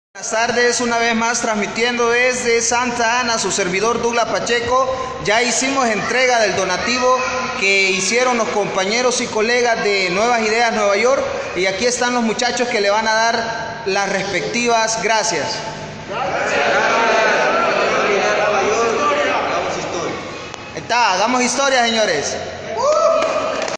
Buenas tardes, una vez más transmitiendo desde Santa Ana, su servidor Douglas Pacheco. Ya hicimos entrega del donativo que hicieron los compañeros y colegas de Nuevas Ideas Nueva York, y aquí están los muchachos que le van a dar las respectivas gracias. Está, hagamos historia, señores.